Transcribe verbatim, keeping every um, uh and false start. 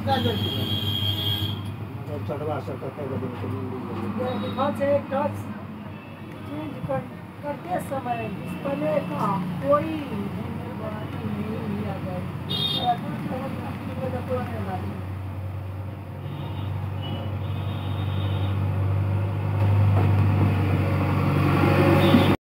चढ़वा सकता है टच चेंज कर करते समय डिस्प्ले का कोई